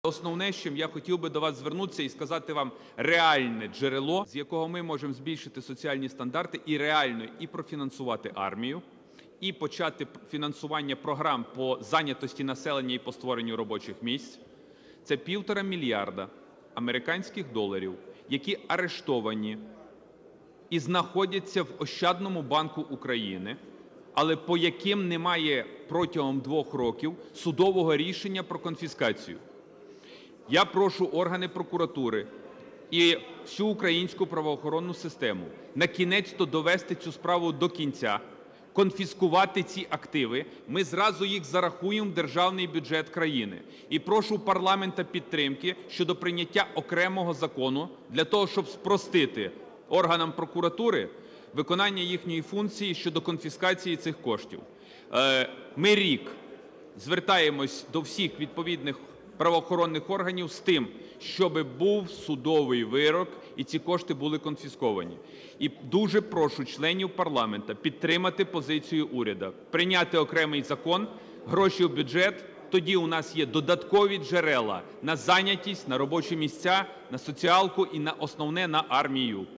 Основне, з чим я хотів би до вас звернутися і сказати вам реальне джерело, з якого ми можемо збільшити соціальні стандарти і реально і профінансувати армію, і почати фінансування програм по зайнятості населення і по створенню робочих місць. Це 1,5 мільярда американських доларів, які арештовані і знаходяться в Ощадному банку України, але по яким немає протягом 2 років судового рішення про конфіскацію. Я прошу органи прокуратури і всю українську правоохоронну систему накінець-то довести цю справу до кінця, конфіскувати ці активи. Ми зразу їх зарахуємо в державний бюджет країни. І прошу парламенту підтримки щодо прийняття окремого закону для того, щоб спростити органам прокуратури виконання їхньої функції щодо конфіскації цих коштів. Ми рік звертаємось до всіх відповідних правоохоронних органів з тим, щоб був судовий вирок і ці кошти були конфісковані. І дуже прошу членів парламенту підтримати позицію уряду, прийняти окремий закон, гроші в бюджет, тоді у нас є додаткові джерела на зайнятість, на робочі місця, на соціалку і на основне – на армію.